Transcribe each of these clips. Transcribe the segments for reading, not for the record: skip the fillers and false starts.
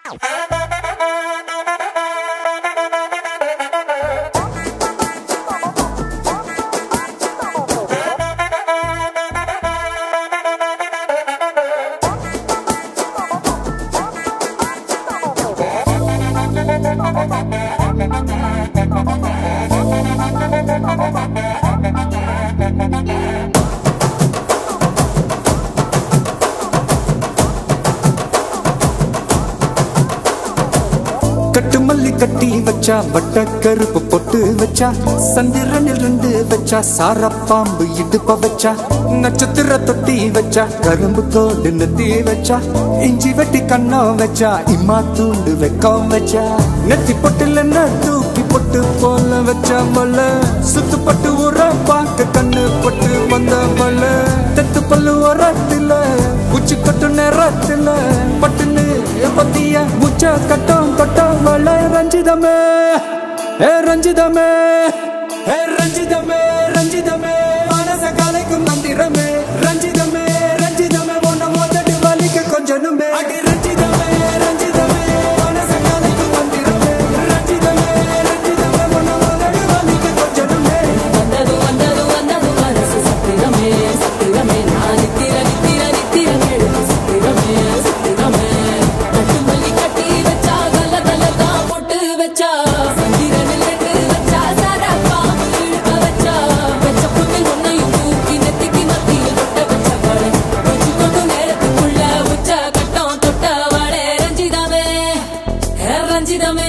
கட்டுமல்லி கட்டி வச்சா வட்ட கருப்பு பொட்டு வச்சா சந்திரனில் இருந்து வச்சா சாரப்பாம்பு இடுப்ப வச்சா நட்சத்திர தொட்டி வச்சா கரும்பு கோடு நெத்தி வச்சா இஞ்சி வெட்டி கண்ணம் வச்சா இம்மா தூண்டு வெக்கம் வச்சா நெத்தி பொட்டுல தூக்கி பொட்டு போல வச்சா மல்ல சுத்து பட்டு உர பாக்க கண்ணு பொட்டு வந்த மல்ல தெத்து பல்லு உரத்துல உச்சி கொட்டு நேரத்துல பட்டுன்னு பத்திய உச்ச கட்டம் கட்டம் வள ரஞ்சிதமே ஏ ரஞ்சிதமே ஏ ரஞ்சிதமே ரஞ்சிதமே மனச கலைக்கும் மந்திரமே ரஞ்சிதமே ரஞ்சிதமே ஒன்ன மோதடி வலிக்க கொஞ்சனுமே அடி ரஞ்சிதமே ரஞ்சிதமே மனச கலைக்கும் மந்திரமே ரஞ்சிதமே ரஞ்சிதமே ஒன்ன மோதடி வலிக்க கொஞ்சனுமே வந்தது வந்தது வந்தது மனசு சத்திரமே சத்திரமே நான் நித்திர நித்திர நித்திர கேடு சத்திரமே சத்திரமே கட்டுமல்லி கட்டி வச்சா கல கல தான் போட்டு வச்சா சந்திரனில் ரெண்டு வச்சா சாரப்பா இழுக்க வச்சா வச்ச புட்டில் ஒன்னையும் தூக்கி நெத்திக்கு மத்தியில் தொட்ட வச்ச வாழை வச்சு கொண்டு நேரத்துக்குள்ள உச்ச கட்டம் தொட்ட வாழை ரஞ்சிதமே ரஞ்சிதமே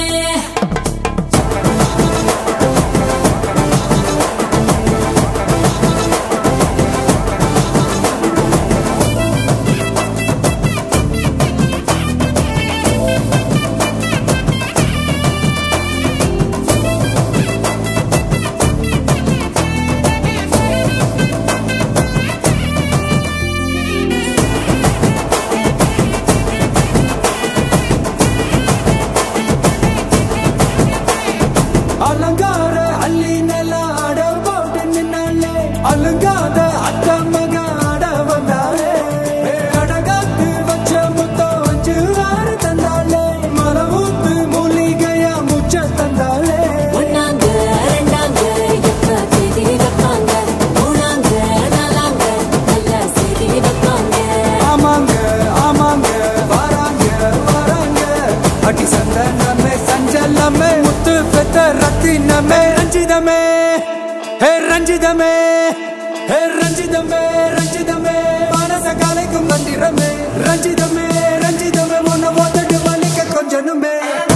அலங்கார அள்ளி நில ஆட போட்டு நின்னாலே அலங்காத அத்த மக ஆட வந்தாலே அடகாத்து வச்ச முத்தம் வச்சு ஆறு தந்தாலே மரவூத்து மூலிகையா முச்ச தந்தாலே ஒன்னாங்க ரெண்டாங்க எப்ப செய்தி வைப்பாங்க மூணாங்க நாலாங்க நல்ல செய்தி வைப்பாங்க ஆமாங்க ஆமாங்க வராங்க வராங்க அடி சந்தனமே சஞ்சலமே முத்து பெத்த ரத்தினமே ரஞ்சிதமே ஹே ரஞ்சிதமே ஹே ரஞ்சிதமே ரஞ்சிதமே மனச கலைக்கும் மந்திரமே ரஞ்சிதமே ரஞ்சிதமே உன்னை ஓதட்டு வலிக்க கொஞ்சனுமே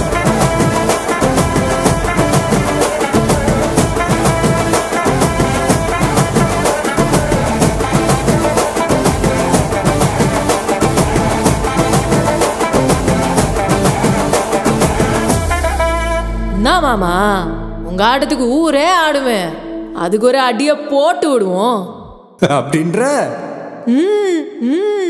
என்ன மாமா உங்க ஆட்டத்துக்கு ஊரே ஆடுவேன் அதுக்கு ஒரு அடிய போட்டு விடுவோம் அப்படின்ற ம் ம்